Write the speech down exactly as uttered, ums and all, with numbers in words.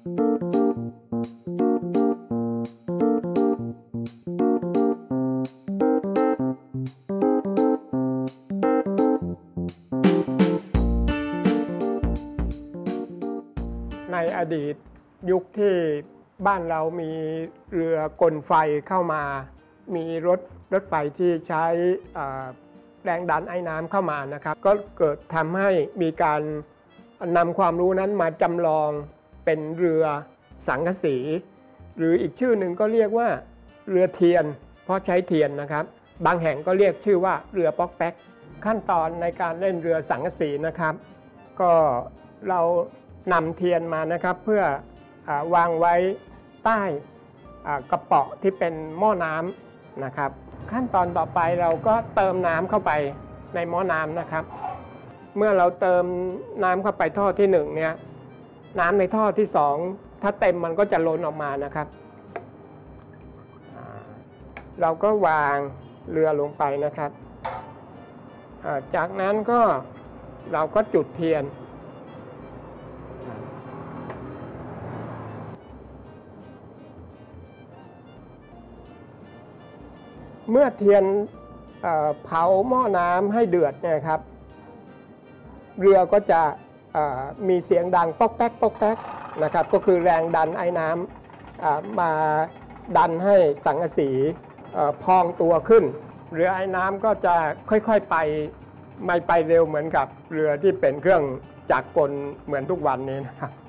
ในอดีตยุคที่บ้านเรามีเรือกลไฟเข้ามามีรถรถไฟที่ใช้แรงดันไอ้น้ำเข้ามานะครับก็เกิดทำให้มีการนำความรู้นั้นมาจำลองเป็นเรือสังกะสีหรืออีกชื่อหนึ่งก็เรียกว่าเรือเทียนเพราะใช้เทียนนะครับบางแห่งก็เรียกชื่อว่าเรือป๊อกแป๊กขั้นตอนในการเล่นเรือสังกะสีนะครับก็เรานำเทียนมานะครับเพื่อวางไว้ใต้กระเป๋าที่เป็นหม้อน้ำนะครับขั้นตอนต่อไปเราก็เติมน้ำเข้าไปในหม้อน้ำนะครับเมื่อเราเติมน้ำเข้าไปท่อที่หนึ่งเนี่ยน้ำในท่อที่สองถ้าเต็มมันก็จะล้นออกมานะครับเราก็วางเรือลงไปนะครับจากนั้นก็เราก็จุดเทียนเมื่อเทียนเผาหม้อน้ำให้เดือดเนี่ยครับเรือก็จะมีเสียงดังป๊อกแป๊กป๊อกแป๊กนะครับก็คือแรงดันไอ้น้ำมาดันให้สังกะสีพองตัวขึ้นเรือไอ้น้ำก็จะค่อยๆไปไม่ไปเร็วเหมือนกับเรือที่เป็นเครื่องจักรกลเหมือนทุกวันนี้นะครับ